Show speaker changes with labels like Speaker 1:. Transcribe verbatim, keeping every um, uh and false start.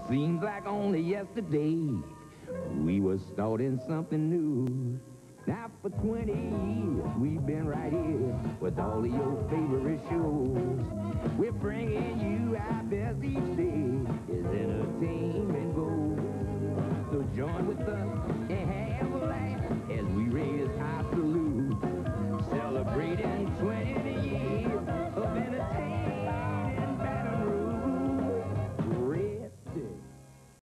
Speaker 1: Seems like only yesterday we were starting something new. Now for twenty years we've been right here with all of your favorite shows. We're bringing you our best each day is entertainment.